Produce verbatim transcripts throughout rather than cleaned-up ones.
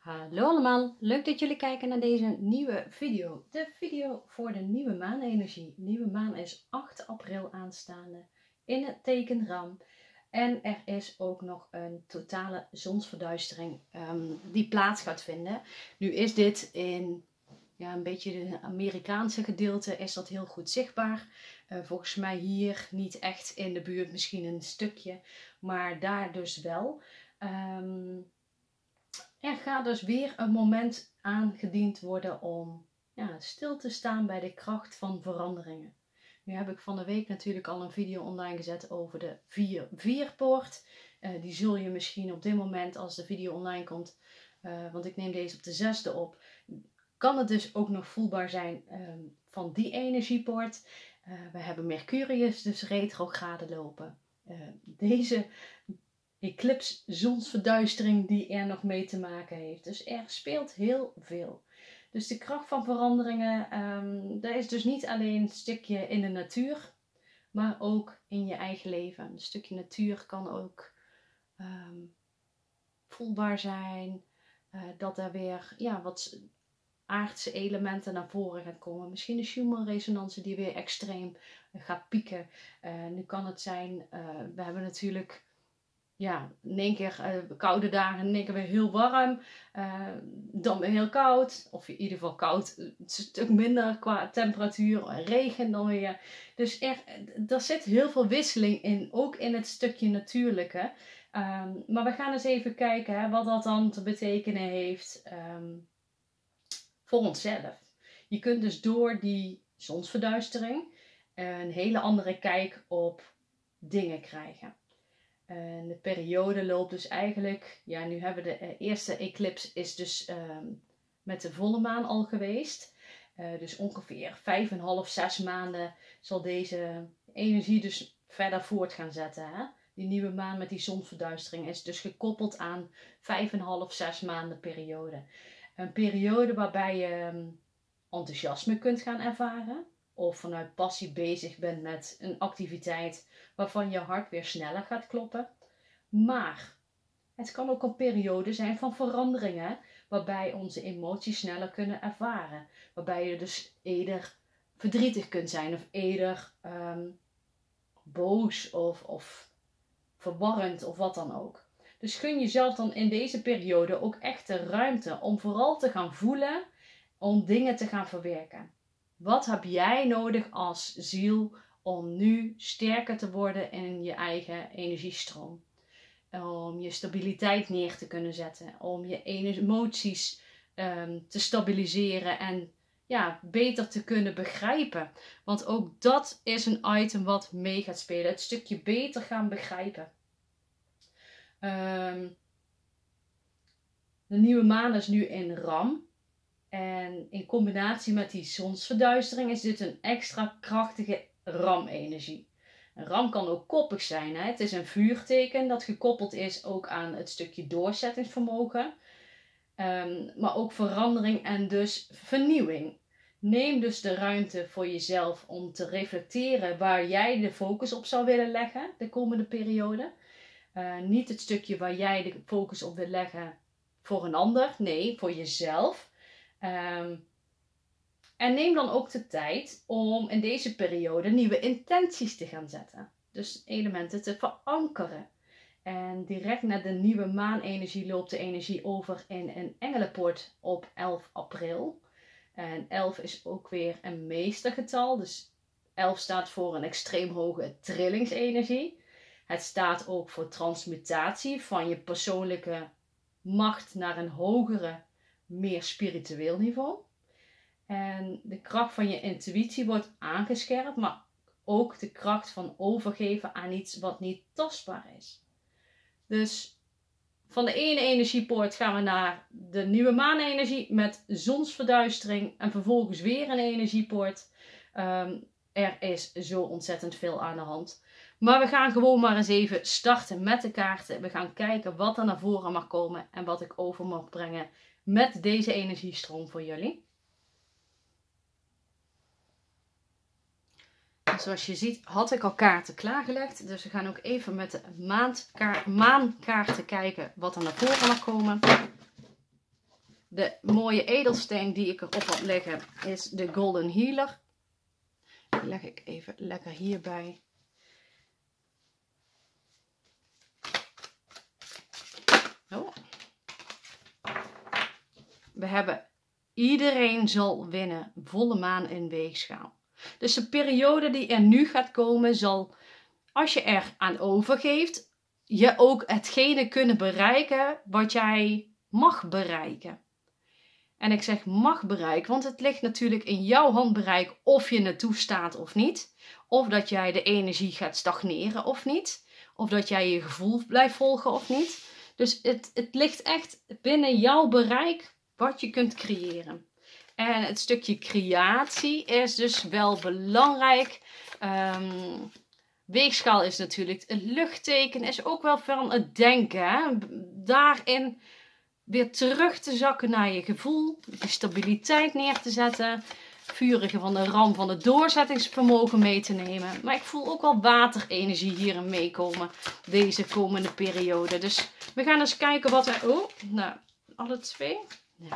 Hallo allemaal, leuk dat jullie kijken naar deze nieuwe video. De video voor de nieuwe maanenergie. Nieuwe maan is acht april aanstaande in het teken Ram. En er is ook nog een totale zonsverduistering um, die plaats gaat vinden. Nu is dit in ja, een beetje de Amerikaanse gedeelte is dat heel goed zichtbaar. Uh, volgens mij hier niet echt in de buurt, misschien een stukje, maar daar dus wel. Um, Er gaat dus weer een moment aangediend worden om ja, stil te staan bij de kracht van veranderingen. Nu heb ik van de week natuurlijk al een video online gezet over de vier vier poort. Uh, die zul je misschien op dit moment, als de video online komt, uh, want ik neem deze op de zesde op, kan het dus ook nog voelbaar zijn uh, van die energiepoort. Uh, we hebben Mercurius dus retrograde lopen. Uh, deze eclipse, zonsverduistering die er nog mee te maken heeft. Dus er speelt heel veel. Dus de kracht van veranderingen, um, dat is dus niet alleen een stukje in de natuur, maar ook in je eigen leven. Een stukje natuur kan ook um, voelbaar zijn. Uh, dat er weer ja, wat aardse elementen naar voren gaat komen. Misschien de Schumann-resonantie die weer extreem gaat pieken. Uh, nu kan het zijn, uh, we hebben natuurlijk ja, in één keer uh, koude dagen, in één keer weer heel warm, uh, dan weer heel koud, of in ieder geval koud, een stuk minder qua temperatuur, regen dan weer. Dus er, er zit heel veel wisseling in, ook in het stukje natuurlijke. Um, maar we gaan eens even kijken hè, wat dat dan te betekenen heeft um, voor onszelf. Je kunt dus door die zonsverduistering een hele andere kijk op dingen krijgen. En de periode loopt dus eigenlijk, ja nu hebben we de uh, eerste eclipse is dus uh, met de volle maan al geweest. Uh, dus ongeveer vijf en half, zes maanden zal deze energie dus verder voort gaan zetten. Hè? Die nieuwe maan met die zonsverduistering is dus gekoppeld aan vijf en half, zes maanden periode. Een periode waarbij je um, enthousiasme kunt gaan ervaren. Of vanuit passie bezig bent met een activiteit waarvan je hart weer sneller gaat kloppen. Maar het kan ook een periode zijn van veranderingen waarbij onze emoties sneller kunnen ervaren. Waarbij je dus eerder verdrietig kunt zijn of eerder um, boos of, of verwarrend of wat dan ook. Dus gun jezelf dan in deze periode ook echt de ruimte om vooral te gaan voelen, om dingen te gaan verwerken. Wat heb jij nodig als ziel om nu sterker te worden in je eigen energiestroom? Om je stabiliteit neer te kunnen zetten. Om je emoties um, te stabiliseren en ja, beter te kunnen begrijpen. Want ook dat is een item wat mee gaat spelen. Het stukje beter gaan begrijpen. Um, de nieuwe maan is nu in Ram. En in combinatie met die zonsverduistering is dit een extra krachtige Ram-energie. Een Ram kan ook koppig zijn. Hè? Het is een vuurteken dat gekoppeld is ook aan het stukje doorzettingsvermogen. Um, maar ook verandering en dus vernieuwing. Neem dus de ruimte voor jezelf om te reflecteren waar jij de focus op zou willen leggen de komende periode. Uh, niet het stukje waar jij de focus op wil leggen voor een ander. Nee, voor jezelf. Um, en neem dan ook de tijd om in deze periode nieuwe intenties te gaan zetten. Dus elementen te verankeren. En direct na de nieuwe maanenergie loopt de energie over in een engelenpoort op elf april. En elf is ook weer een meestergetal. Dus elf staat voor een extreem hoge trillingsenergie. Het staat ook voor transmutatie van je persoonlijke macht naar een hogere, meer spiritueel niveau. En de kracht van je intuïtie wordt aangescherpt, maar ook de kracht van overgeven aan iets wat niet tastbaar is. Dus van de ene energiepoort gaan we naar de nieuwe maanenergie met zonsverduistering en vervolgens weer een energiepoort. Um, er is zo ontzettend veel aan de hand. Maar we gaan gewoon maar eens even starten met de kaarten. We gaan kijken wat er naar voren mag komen en wat ik over mag brengen met deze energiestroom voor jullie. En zoals je ziet had ik al kaarten klaargelegd. Dus we gaan ook even met de maandkaart, maankaarten kijken wat er naar voren mag komen. De mooie edelsteen die ik erop had liggen is de Golden Healer. Die leg ik even lekker hierbij. Oh. We hebben iedereen zal winnen, volle maan in weegschaal. Dus de periode die er nu gaat komen zal, als je er aan overgeeft, je ook hetgene kunnen bereiken wat jij mag bereiken. En ik zeg mag bereiken, want het ligt natuurlijk in jouw handbereik of je naartoe staat of niet. Of dat jij de energie gaat stagneren of niet. Of dat jij je gevoel blijft volgen of niet. Dus het, het ligt echt binnen jouw bereik wat je kunt creëren. En het stukje creatie is dus wel belangrijk. Um, weegschaal is natuurlijk het luchtteken, is ook wel van het denken. Hè? Daarin weer terug te zakken naar je gevoel, de stabiliteit neer te zetten, vurige van de ram van het doorzettingsvermogen mee te nemen. Maar ik voel ook wel waterenergie hierin meekomen deze komende periode. Dus we gaan eens kijken wat er... Oh, nou, alle twee. Ja.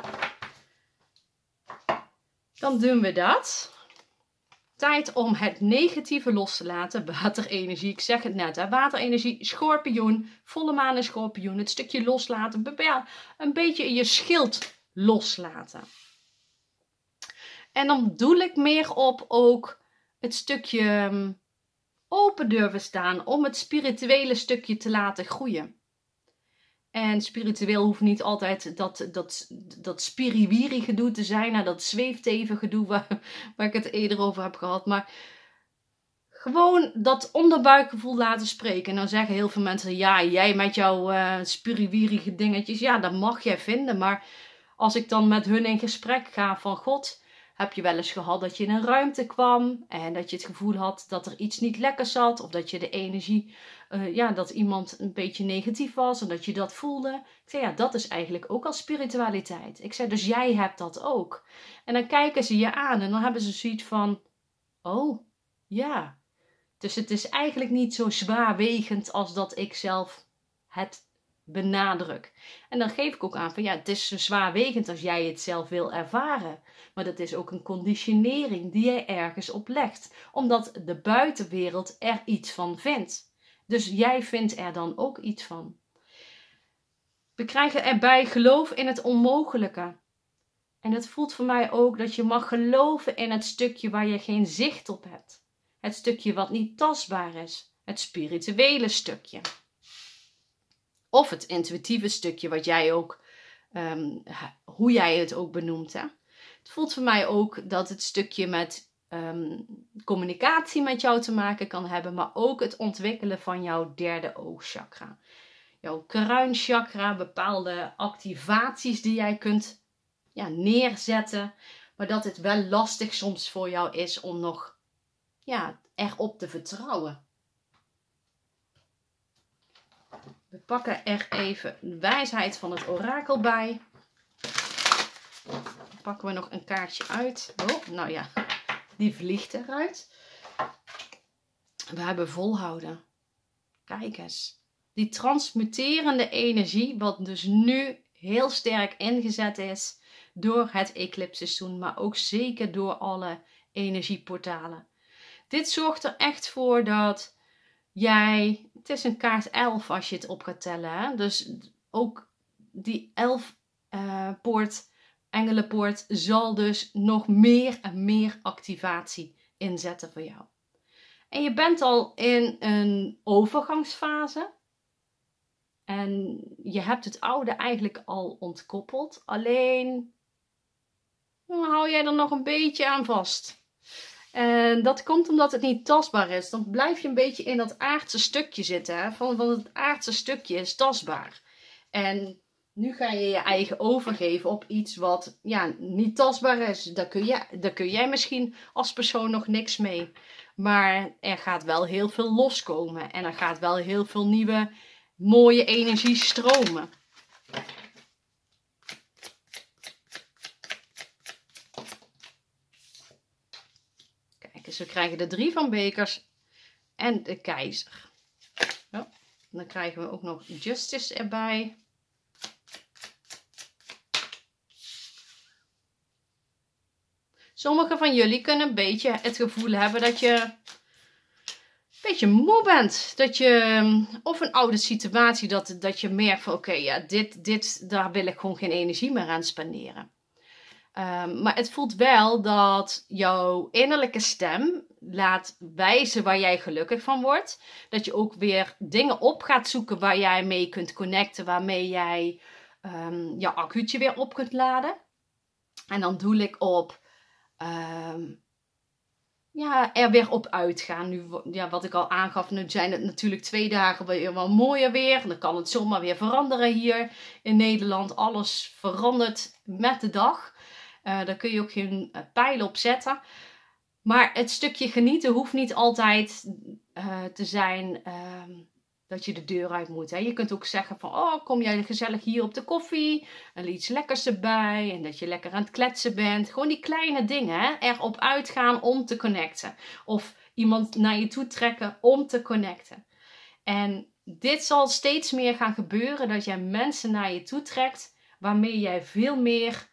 Dan doen we dat. Tijd om het negatieve los te laten. Waterenergie, ik zeg het net. Hè? Waterenergie, schorpioen, volle maan in schorpioen. Het stukje loslaten. Een beetje je schild loslaten. En dan doe ik meer op ook het stukje open durven staan. Om het spirituele stukje te laten groeien. En spiritueel hoeft niet altijd dat, dat, dat spiriwiri gedoe te zijn. Nou, dat zweefteven gedoe waar, waar ik het eerder over heb gehad. Maar gewoon dat onderbuikgevoel laten spreken. En dan zeggen heel veel mensen, ja, jij met jouw uh, spiriwiri dingetjes. Ja, dat mag jij vinden. Maar als ik dan met hun in gesprek ga van God... Heb je wel eens gehad dat je in een ruimte kwam en dat je het gevoel had dat er iets niet lekker zat. Of dat je de energie, uh, ja, dat iemand een beetje negatief was en dat je dat voelde. Ik zei, ja, dat is eigenlijk ook al spiritualiteit. Ik zei, dus jij hebt dat ook. En dan kijken ze je aan en dan hebben ze zoiets van, oh, ja. Dus het is eigenlijk niet zo zwaarwegend als dat ik zelf het benadruk. En dan geef ik ook aan van ja, het is zo zwaarwegend als jij het zelf wil ervaren. Maar dat is ook een conditionering die jij ergens op legt. Omdat de buitenwereld er iets van vindt. Dus jij vindt er dan ook iets van. We krijgen erbij geloof in het onmogelijke. En het voelt voor mij ook dat je mag geloven in het stukje waar je geen zicht op hebt. Het stukje wat niet tastbaar is. Het spirituele stukje. Of het intuïtieve stukje wat jij ook, um, hoe jij het ook benoemt. Hè? Het voelt voor mij ook dat het stukje met um, communicatie met jou te maken kan hebben. Maar ook het ontwikkelen van jouw derde oogchakra. Jouw kruinchakra, bepaalde activaties die jij kunt ja, neerzetten. Maar dat het wel lastig soms voor jou is om nog ja, erop te vertrouwen. We pakken er even de wijsheid van het orakel bij. Dan pakken we nog een kaartje uit. Oh, nou ja, die vliegt eruit. We hebben volhouden. Kijk eens. Die transmuterende energie, wat dus nu heel sterk ingezet is door het eclipseizoen, maar ook zeker door alle energieportalen. Dit zorgt er echt voor dat jij, het is een kaart elf als je het op gaat tellen. Hè? Dus ook die elf uh, poort, engelenpoort zal dus nog meer en meer activatie inzetten voor jou. En je bent al in een overgangsfase. En je hebt het oude eigenlijk al ontkoppeld. Alleen dan hou jij er nog een beetje aan vast. En dat komt omdat het niet tastbaar is. Dan blijf je een beetje in dat aardse stukje zitten. Hè? Van, van het aardse stukje is tastbaar. En nu ga je je eigen overgeven op iets wat ja, niet tastbaar is. Daar kun, je, daar kun jij misschien als persoon nog niks mee. Maar er gaat wel heel veel loskomen. En er gaat wel heel veel nieuwe mooie energie stromen. Dus we krijgen de drie van bekers en de keizer. Oh, dan krijgen we ook nog justice erbij. Sommigen van jullie kunnen een beetje het gevoel hebben dat je een beetje moe bent. Dat je, of een oude situatie, dat, dat je merkt van oké, okay, ja, dit, dit, daar wil ik gewoon geen energie meer aan spenderen. Um, maar het voelt wel dat jouw innerlijke stem laat wijzen waar jij gelukkig van wordt. Dat je ook weer dingen op gaat zoeken waar jij mee kunt connecten. Waarmee jij um, jouw accu'tje weer op kunt laden. En dan doe ik op um, ja, er weer op uitgaan. Nu, ja, wat ik al aangaf, nu zijn het natuurlijk twee dagen weer wel mooier weer. En dan kan het zomaar weer veranderen hier in Nederland. Alles verandert met de dag. Uh, daar kun je ook geen uh, pijlen op zetten. Maar het stukje genieten hoeft niet altijd uh, te zijn uh, dat je de deur uit moet. Hè. Je kunt ook zeggen van, oh, kom jij gezellig hier op de koffie. En iets lekkers erbij. En dat je lekker aan het kletsen bent. Gewoon die kleine dingen. Hè. Erop uitgaan om te connecten. Of iemand naar je toe trekken om te connecten. En dit zal steeds meer gaan gebeuren. Dat jij mensen naar je toe trekt. Waarmee jij veel meer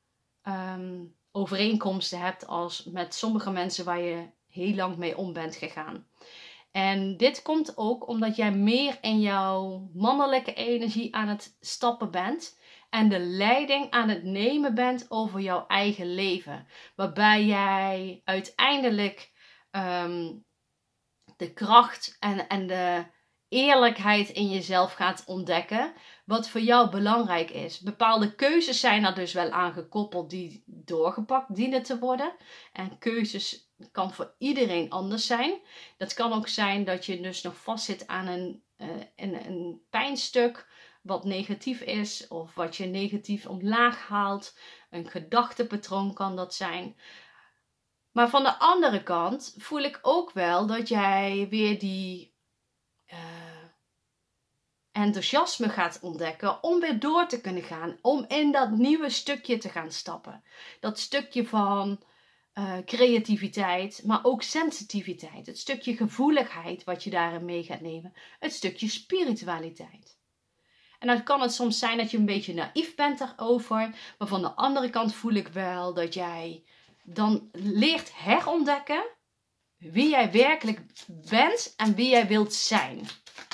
Um, overeenkomsten hebt als met sommige mensen waar je heel lang mee om bent gegaan. En dit komt ook omdat jij meer in jouw mannelijke energie aan het stappen bent en de leiding aan het nemen bent over jouw eigen leven. Waarbij jij uiteindelijk um, de kracht en, en de eerlijkheid in jezelf gaat ontdekken. Wat voor jou belangrijk is. Bepaalde keuzes zijn er dus wel aan gekoppeld die doorgepakt dienen te worden. En keuzes kan voor iedereen anders zijn. Dat kan ook zijn dat je dus nog vastzit aan een, uh, een, een pijnstuk wat negatief is. Of wat je negatief omlaag haalt. Een gedachtepatroon kan dat zijn. Maar van de andere kant voel ik ook wel dat jij weer die Uh, enthousiasme gaat ontdekken om weer door te kunnen gaan. Om in dat nieuwe stukje te gaan stappen. Dat stukje van uh, creativiteit, maar ook sensitiviteit. Het stukje gevoeligheid wat je daarin mee gaat nemen. Het stukje spiritualiteit. En dan kan het soms zijn dat je een beetje naïef bent daarover. Maar van de andere kant voel ik wel dat jij dan leert herontdekken wie jij werkelijk bent en wie jij wilt zijn.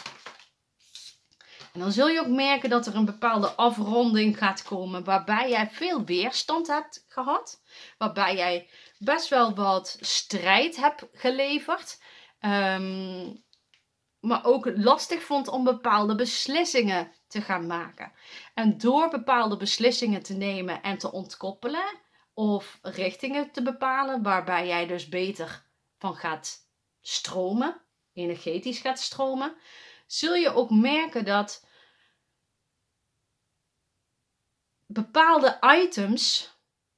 En dan zul je ook merken dat er een bepaalde afronding gaat komen waarbij jij veel weerstand hebt gehad. Waarbij jij best wel wat strijd hebt geleverd. Um, maar ook lastig vond om bepaalde beslissingen te gaan maken. En door bepaalde beslissingen te nemen en te ontkoppelen of richtingen te bepalen waarbij jij dus beter van gaat stromen, energetisch gaat stromen, zul je ook merken dat bepaalde items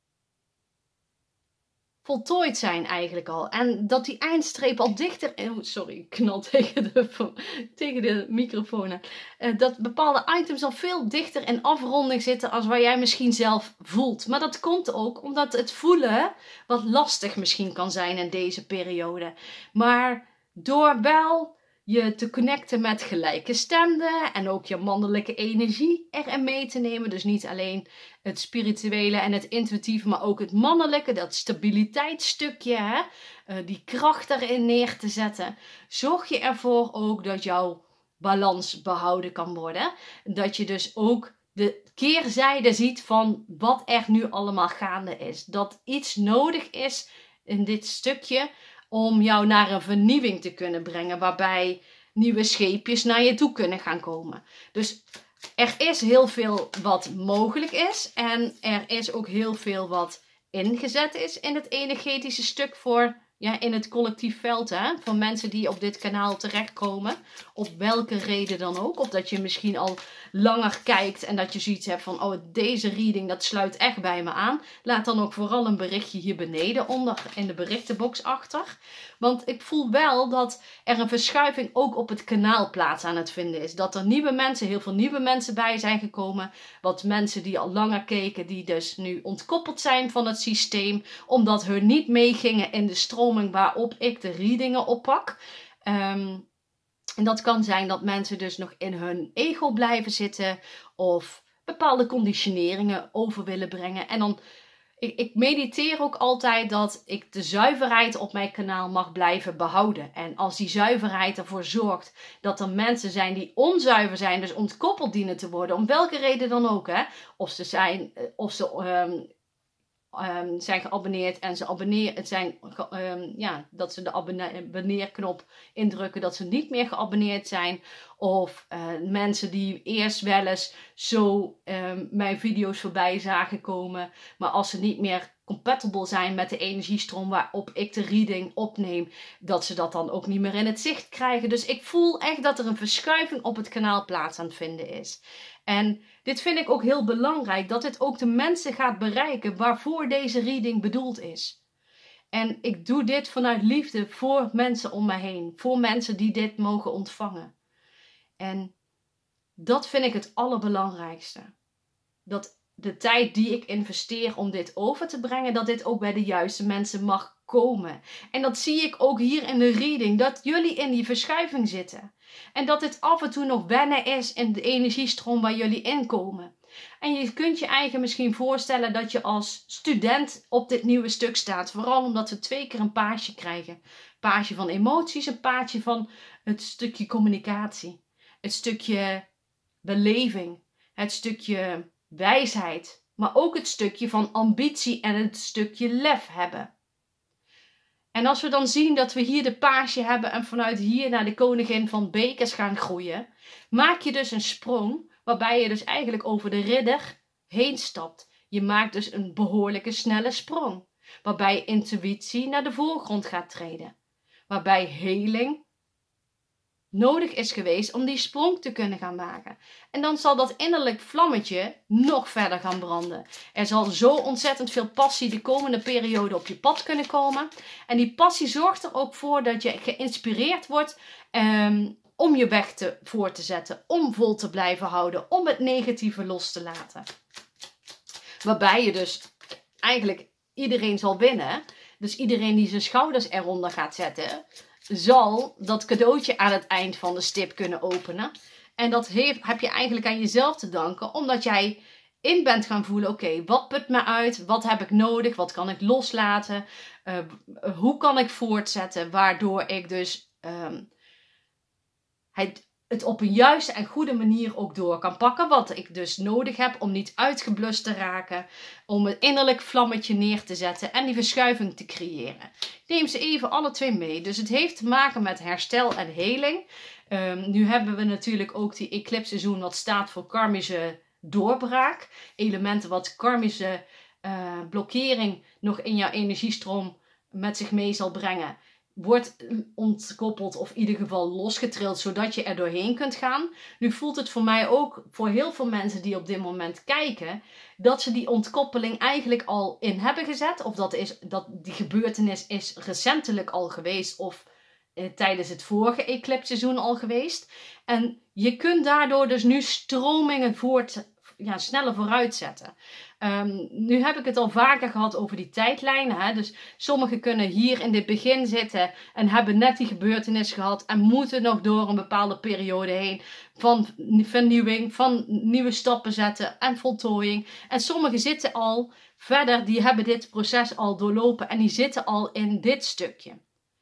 voltooid zijn eigenlijk al. En dat die eindstreep al dichter... Oh, sorry, ik knal tegen de, tegen de microfoon. Uh, dat bepaalde items al veel dichter in afronding zitten als waar jij misschien zelf voelt. Maar dat komt ook omdat het voelen wat lastig misschien kan zijn in deze periode. Maar door wel je te connecten met gelijkgestemden en ook je mannelijke energie erin mee te nemen. Dus niet alleen het spirituele en het intuïtieve, maar ook het mannelijke, dat stabiliteitsstukje, hè? Uh, die kracht erin neer te zetten. Zorg je ervoor ook dat jouw balans behouden kan worden. Dat je dus ook de keerzijde ziet van wat er nu allemaal gaande is. Dat iets nodig is in dit stukje om jou naar een vernieuwing te kunnen brengen. Waarbij nieuwe scheepjes naar je toe kunnen gaan komen. Dus er is heel veel wat mogelijk is. En er is ook heel veel wat ingezet is in het energetische stuk voor... Ja, in het collectief veld, hè, van mensen die op dit kanaal terechtkomen. Op welke reden dan ook. Of dat je misschien al langer kijkt en dat je zoiets hebt van... Oh, deze reading, dat sluit echt bij me aan. Laat dan ook vooral een berichtje hier beneden onder in de berichtenbox achter. Want ik voel wel dat er een verschuiving ook op het kanaal plaats aan het vinden is. Dat er nieuwe mensen, heel veel nieuwe mensen bij zijn gekomen. Wat mensen die al langer keken, die dus nu ontkoppeld zijn van het systeem. Omdat hun niet meegingen in de stroming waarop ik de readingen oppak. Um, en dat kan zijn dat mensen dus nog in hun ego blijven zitten. Of bepaalde conditioneringen over willen brengen. En dan ik, ik mediteer ook altijd dat ik de zuiverheid op mijn kanaal mag blijven behouden. En als die zuiverheid ervoor zorgt dat er mensen zijn die onzuiver zijn, dus ontkoppeld dienen te worden, om welke reden dan ook, hè? Of ze zijn, of ze um, um, zijn geabonneerd en ze abonneren, het zijn, um, ja, dat ze de abonneerknop indrukken, dat ze niet meer geabonneerd zijn. Of uh, mensen die eerst wel eens zo um, mijn video's voorbij zagen komen, maar als ze niet meer compatible zijn met de energiestroom waarop ik de reading opneem, dat ze dat dan ook niet meer in het zicht krijgen. Dus ik voel echt dat er een verschuiving op het kanaal plaats aan het vinden is. En dit vind ik ook heel belangrijk, dat dit ook de mensen gaat bereiken waarvoor deze reading bedoeld is. En ik doe dit vanuit liefde voor mensen om mij heen, voor mensen die dit mogen ontvangen. En dat vind ik het allerbelangrijkste. Dat de tijd die ik investeer om dit over te brengen, dat dit ook bij de juiste mensen mag komen. En dat zie ik ook hier in de reading, dat jullie in die verschuiving zitten. En dat dit af en toe nog wennen is in de energiestroom waar jullie in komen. En je kunt je eigen misschien voorstellen dat je als student op dit nieuwe stuk staat. Vooral omdat we twee keer een paasje krijgen. Een paasje van emoties, een paasje van het stukje communicatie. Het stukje beleving. Het stukje wijsheid. Maar ook het stukje van ambitie en het stukje lef hebben. En als we dan zien dat we hier de paasje hebben en vanuit hier naar de koningin van bekers gaan groeien, maak je dus een sprong waarbij je dus eigenlijk over de ridder heen stapt. Je maakt dus een behoorlijke snelle sprong, waarbij intuïtie naar de voorgrond gaat treden. Waarbij heling nodig is geweest om die sprong te kunnen gaan maken. En dan zal dat innerlijk vlammetje nog verder gaan branden. Er zal zo ontzettend veel passie de komende periode op je pad kunnen komen. En die passie zorgt er ook voor dat je geïnspireerd wordt um, om je weg te, voor te zetten. Om vol te blijven houden. Om het negatieve los te laten. Waarbij je dus eigenlijk iedereen zal winnen. Dus iedereen die zijn schouders eronder gaat zetten, zal dat cadeautje aan het eind van de stip kunnen openen. En dat heeft, heb je eigenlijk aan jezelf te danken, omdat jij in bent gaan voelen, oké, okay, wat put me uit? Wat heb ik nodig? Wat kan ik loslaten? Uh, hoe kan ik voortzetten? Waardoor ik dus um, het, het op een juiste en goede manier ook door kan pakken. Wat ik dus nodig heb om niet uitgeblust te raken. Om een innerlijk vlammetje neer te zetten en die verschuiving te creëren. Ik neem ze even alle twee mee. Dus het heeft te maken met herstel en heling. Um, nu hebben we natuurlijk ook die eclipseizoen wat staat voor karmische doorbraak. Elementen wat karmische uh, blokkering nog in jouw energiestroom met zich mee zal brengen. Wordt ontkoppeld of in ieder geval losgetrild, zodat je er doorheen kunt gaan. Nu voelt het voor mij ook, voor heel veel mensen die op dit moment kijken, dat ze die ontkoppeling eigenlijk al in hebben gezet. Of dat, is, dat die gebeurtenis is recentelijk al geweest of eh, tijdens het vorige eclipseizoen al geweest. En je kunt daardoor dus nu stromingen voort, ja, sneller vooruit zetten. Um, nu heb ik het al vaker gehad over die tijdlijnen. Hè? Dus sommigen kunnen hier in dit begin zitten en hebben net die gebeurtenis gehad en moeten nog door een bepaalde periode heen van vernieuwing, van nieuwe stappen zetten en voltooiing. En sommigen zitten al verder, die hebben dit proces al doorlopen en die zitten al in dit stukje.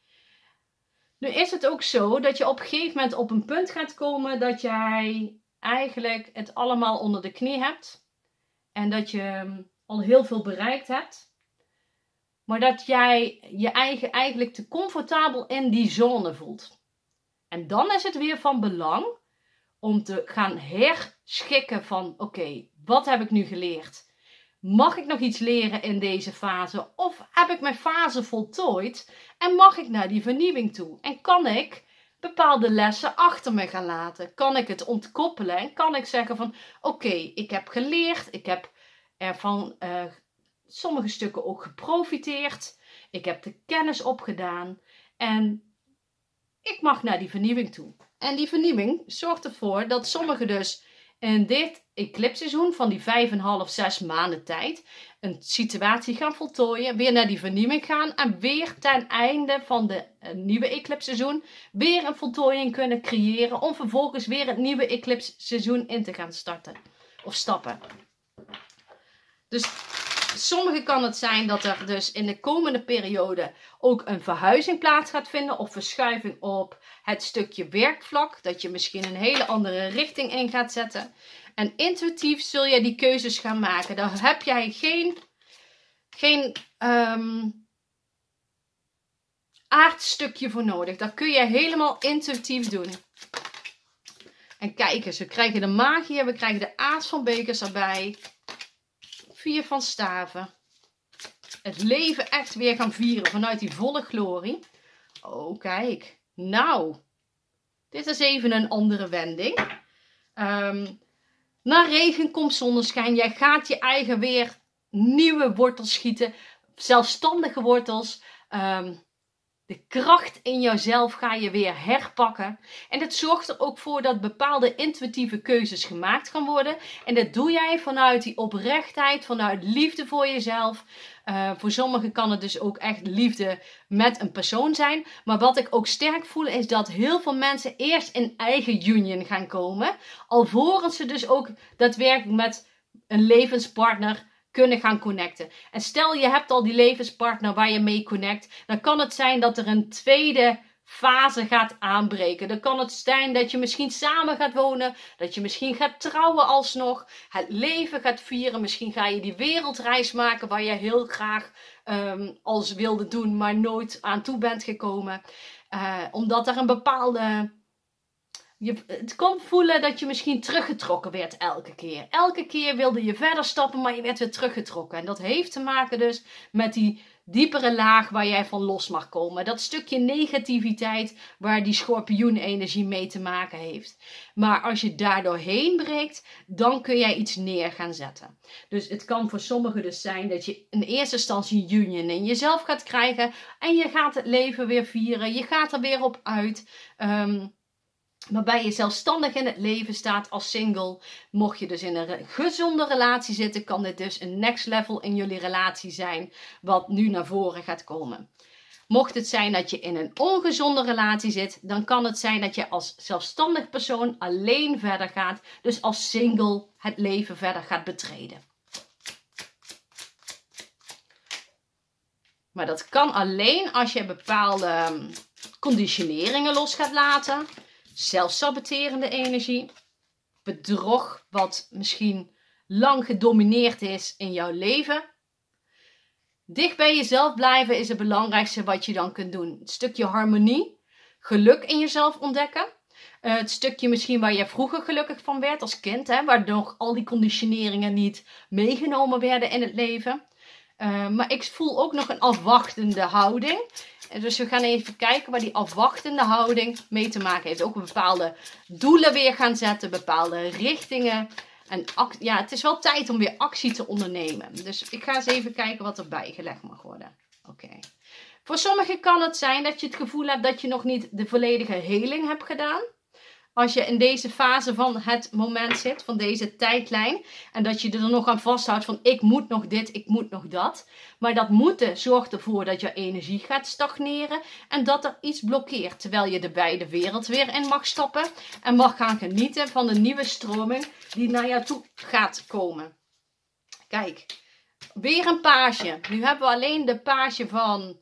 Nu is het ook zo dat je op een gegeven moment op een punt gaat komen dat jij eigenlijk het allemaal onder de knie hebt. En dat je al heel veel bereikt hebt. Maar dat jij je eigen eigenlijk te comfortabel in die zone voelt. En dan is het weer van belang om te gaan herschikken van oké, okay, wat heb ik nu geleerd? Mag ik nog iets leren in deze fase? Of heb ik mijn fase voltooid? En mag ik naar die vernieuwing toe? En kan ik bepaalde lessen achter me gaan laten? Kan ik het ontkoppelen? En kan ik zeggen van oké, okay, ik heb geleerd. Ik heb er van uh, sommige stukken ook geprofiteerd. Ik heb de kennis opgedaan. En ik mag naar die vernieuwing toe. En die vernieuwing zorgt ervoor dat sommigen dus in dit eclipseizoen van die vijf en half, zes maanden tijd een situatie gaan voltooien, weer naar die vernieuwing gaan en weer ten einde van de uh, nieuwe eclipseizoen weer een voltooiing kunnen creëren om vervolgens weer het nieuwe eclipseizoen in te gaan starten of stappen. Dus sommigen kan het zijn dat er dus in de komende periode ook een verhuizing plaats gaat vinden. Of verschuiving op het stukje werkvlak. Dat je misschien een hele andere richting in gaat zetten. En intuïtief zul je die keuzes gaan maken. Daar heb jij geen, geen um, aardstukje voor nodig. Dat kun je helemaal intuïtief doen. En kijk eens, we krijgen de magie, we krijgen de aas van bekers erbij. Vier van staven. Het leven echt weer gaan vieren vanuit die volle glorie. Oh, kijk. Nou, dit is even een andere wending. Um, na regen komt zonneschijn. Jij gaat je eigen weer nieuwe wortels schieten. Zelfstandige wortels. Um, De kracht in jouzelf ga je weer herpakken. En dat zorgt er ook voor dat bepaalde intuïtieve keuzes gemaakt gaan worden. En dat doe jij vanuit die oprechtheid, vanuit liefde voor jezelf. Uh, voor sommigen kan het dus ook echt liefde met een persoon zijn. Maar wat ik ook sterk voel is dat heel veel mensen eerst in eigen union gaan komen. Alvorens ze dus ook daadwerkelijk met een levenspartner kunnen gaan connecten. En stel je hebt al die levenspartner waar je mee connect, dan kan het zijn dat er een tweede fase gaat aanbreken. Dan kan het zijn dat je misschien samen gaat wonen, dat je misschien gaat trouwen alsnog, het leven gaat vieren, misschien ga je die wereldreis maken waar je heel graag um, als wilde doen, maar nooit aan toe bent gekomen. Uh, omdat er een bepaalde... Je, het kon voelen dat je misschien teruggetrokken werd elke keer. Elke keer wilde je verder stappen, maar je werd weer teruggetrokken. En dat heeft te maken dus met die diepere laag waar jij van los mag komen. Dat stukje negativiteit waar die schorpioenenergie mee te maken heeft. Maar als je daar doorheen breekt, dan kun jij iets neer gaan zetten. Dus het kan voor sommigen dus zijn dat je in eerste instantie union in jezelf gaat krijgen. En je gaat het leven weer vieren. Je gaat er weer op uit. Um, Waarbij je zelfstandig in het leven staat als single. Mocht je dus in een gezonde relatie zitten, kan dit dus een next level in jullie relatie zijn. Wat nu naar voren gaat komen. Mocht het zijn dat je in een ongezonde relatie zit, dan kan het zijn dat je als zelfstandig persoon alleen verder gaat. Dus als single het leven verder gaat betreden. Maar dat kan alleen als je bepaalde conditioneringen los gaat laten. Zelfsaboterende energie, bedrog wat misschien lang gedomineerd is in jouw leven. Dicht bij jezelf blijven is het belangrijkste wat je dan kunt doen. Het stukje harmonie, geluk in jezelf ontdekken. Uh, het stukje misschien waar je vroeger gelukkig van werd als kind, hè, waar nog al die conditioneringen niet meegenomen werden in het leven. Uh, maar ik voel ook nog een afwachtende houding. Dus we gaan even kijken waar die afwachtende houding mee te maken heeft. Ook bepaalde doelen weer gaan zetten, bepaalde richtingen. En ja, het is wel tijd om weer actie te ondernemen. Dus ik ga eens even kijken wat er bijgelegd mag worden. Oké. Okay. Voor sommigen kan het zijn dat je het gevoel hebt dat je nog niet de volledige heling hebt gedaan. Als je in deze fase van het moment zit, van deze tijdlijn. En dat je er nog aan vasthoudt van ik moet nog dit, ik moet nog dat. Maar dat moeten zorgt ervoor dat je energie gaat stagneren. En dat er iets blokkeert. Terwijl je de beide wereld weer in mag stappen. En mag gaan genieten van de nieuwe stroming die naar jou toe gaat komen. Kijk, weer een paasje. Nu hebben we alleen de paasje van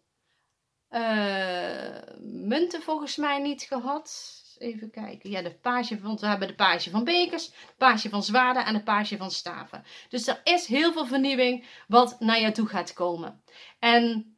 uh, munten volgens mij niet gehad. Even kijken. Ja, de paasje, want we hebben de paasje van bekers, de paasje van zwaarden en de paasje van staven. Dus er is heel veel vernieuwing wat naar je toe gaat komen. En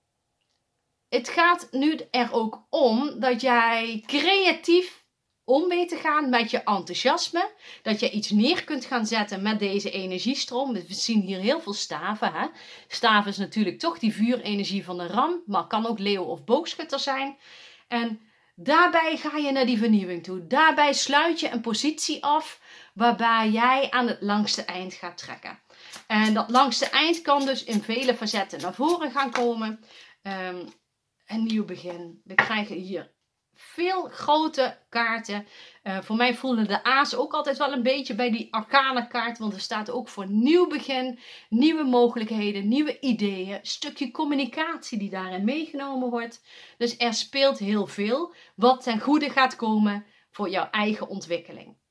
het gaat nu er ook om dat jij creatief om weet te gaan met je enthousiasme. Dat je iets neer kunt gaan zetten met deze energiestroom. We zien hier heel veel staven. Hè? Staven is natuurlijk toch die vuurenergie van de ram, maar kan ook leeuw of boogschutter zijn. En daarbij ga je naar die vernieuwing toe. Daarbij sluit je een positie af waarbij jij aan het langste eind gaat trekken. En dat langste eind kan dus in vele facetten naar voren gaan komen. Um, een nieuw begin. We krijgen hier veel grote kaarten. Uh, voor mij voelen de a's ook altijd wel een beetje bij die arcane kaart. Want er staat ook voor nieuw begin, nieuwe mogelijkheden, nieuwe ideeën. Een stukje communicatie die daarin meegenomen wordt. Dus er speelt heel veel wat ten goede gaat komen voor jouw eigen ontwikkeling.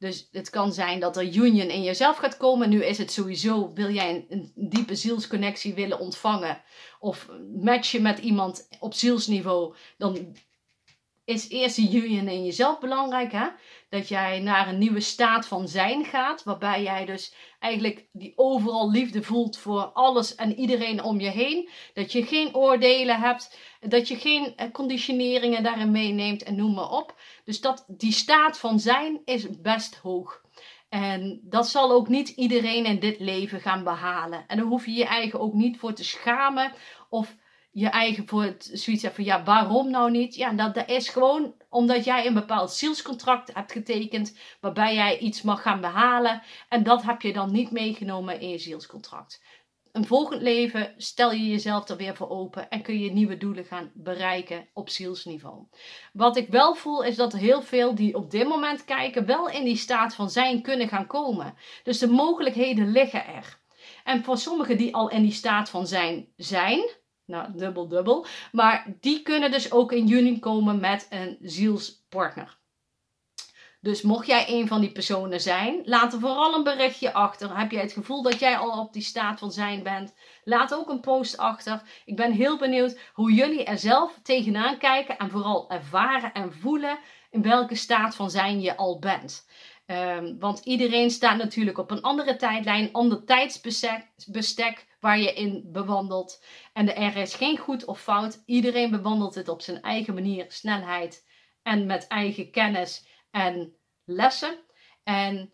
Dus het kan zijn dat er union in jezelf gaat komen. Nu is het sowieso, wil jij een, een diepe zielsconnectie willen ontvangen of matchen met iemand op zielsniveau, dan is eerst die union in jezelf belangrijk. Hè? Dat jij naar een nieuwe staat van zijn gaat, waarbij jij dus eigenlijk die overal liefde voelt voor alles en iedereen om je heen. Dat je geen oordelen hebt, dat je geen conditioneringen daarin meeneemt en noem maar op. Dus dat, die staat van zijn is best hoog. En dat zal ook niet iedereen in dit leven gaan behalen. En daar hoef je je eigen ook niet voor te schamen of je eigen voor het zoiets hebt van ja, waarom nou niet? Ja, dat, dat is gewoon omdat jij een bepaald zielscontract hebt getekend waarbij jij iets mag gaan behalen en dat heb je dan niet meegenomen in je zielscontract. Een volgend leven stel je jezelf er weer voor open en kun je nieuwe doelen gaan bereiken op zielsniveau. Wat ik wel voel is dat heel veel die op dit moment kijken wel in die staat van zijn kunnen gaan komen. Dus de mogelijkheden liggen er. En voor sommigen die al in die staat van zijn zijn, nou dubbel dubbel, maar die kunnen dus ook in juni komen met een zielspartner. Dus mocht jij een van die personen zijn, laat er vooral een berichtje achter. Heb jij het gevoel dat jij al op die staat van zijn bent? Laat ook een post achter. Ik ben heel benieuwd hoe jullie er zelf tegenaan kijken en vooral ervaren en voelen in welke staat van zijn je al bent. Um, want iedereen staat natuurlijk op een andere tijdlijn, ander tijdsbestek waar je in bewandelt. En er is geen goed of fout. Iedereen bewandelt het op zijn eigen manier, snelheid en met eigen kennis en lessen. En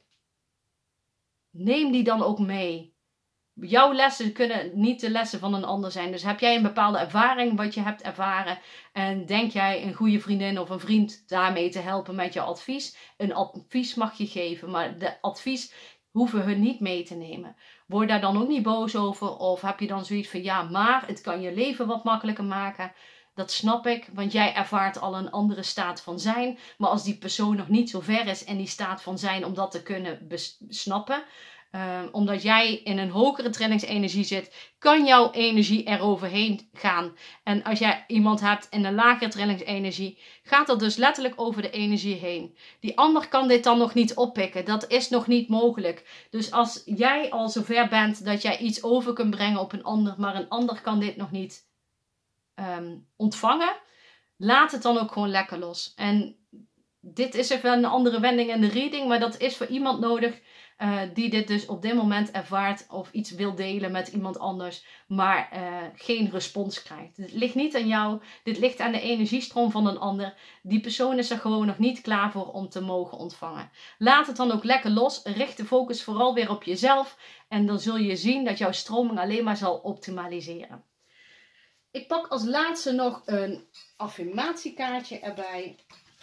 neem die dan ook mee. Jouw lessen kunnen niet de lessen van een ander zijn. Dus heb jij een bepaalde ervaring wat je hebt ervaren en denk jij een goede vriendin of een vriend daarmee te helpen met je advies. Een advies mag je geven, maar de advies hoeven hun niet mee te nemen. Word daar dan ook niet boos over of heb je dan zoiets van ja, maar het kan je leven wat makkelijker maken. Dat snap ik, want jij ervaart al een andere staat van zijn. Maar als die persoon nog niet zo ver is in die staat van zijn om dat te kunnen snappen, Uh, omdat jij in een hogere trillingsenergie zit, kan jouw energie eroverheen gaan. En als jij iemand hebt in een lagere trillingsenergie, gaat dat dus letterlijk over de energie heen. Die ander kan dit dan nog niet oppikken. Dat is nog niet mogelijk. Dus als jij al zover bent dat jij iets over kunt brengen op een ander, maar een ander kan dit nog niet um, ontvangen, laat het dan ook gewoon lekker los. En dit is even een andere wending in de reading, maar dat is voor iemand nodig Uh, die dit dus op dit moment ervaart of iets wil delen met iemand anders, maar uh, geen respons krijgt. Het ligt niet aan jou, dit ligt aan de energiestroom van een ander. Die persoon is er gewoon nog niet klaar voor om te mogen ontvangen. Laat het dan ook lekker los, richt de focus vooral weer op jezelf en dan zul je zien dat jouw stroming alleen maar zal optimaliseren. Ik pak als laatste nog een affirmatiekaartje erbij.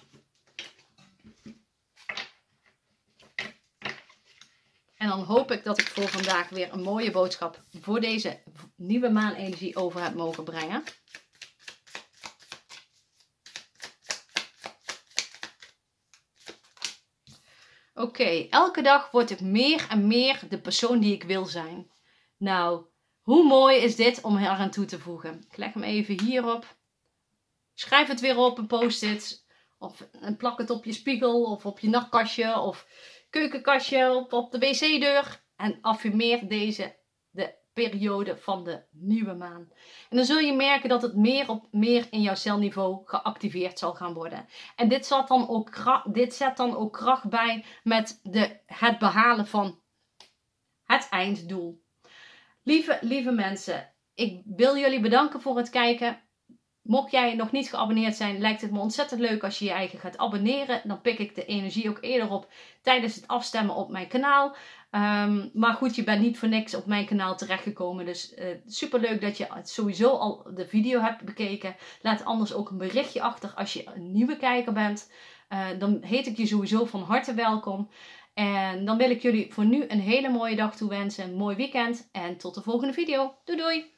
En dan hoop ik dat ik voor vandaag weer een mooie boodschap voor deze nieuwe maanenergie over heb mogen brengen. Oké, okay, elke dag word ik meer en meer de persoon die ik wil zijn. Nou, hoe mooi is dit om er aan toe te voegen? Ik leg hem even hierop. Schrijf het weer op een post-it. Of en plak het op je spiegel of op je nachtkastje of keukenkastje op, op de wc-deur. En affirmeer deze de periode van de nieuwe maan. En dan zul je merken dat het meer op meer in jouw celniveau geactiveerd zal gaan worden. En dit, zat dan ook, dit zet dan ook kracht bij met de, het behalen van het einddoel. Lieve, lieve mensen, ik wil jullie bedanken voor het kijken. Mocht jij nog niet geabonneerd zijn, lijkt het me ontzettend leuk als je je eigen gaat abonneren. Dan pik ik de energie ook eerder op tijdens het afstemmen op mijn kanaal. Um, maar goed, je bent niet voor niks op mijn kanaal terechtgekomen. Dus uh, super leuk dat je sowieso al de video hebt bekeken. Laat anders ook een berichtje achter als je een nieuwe kijker bent. Uh, dan heet ik je sowieso van harte welkom. En dan wil ik jullie voor nu een hele mooie dag toewensen. Een mooi weekend en tot de volgende video. Doei doei!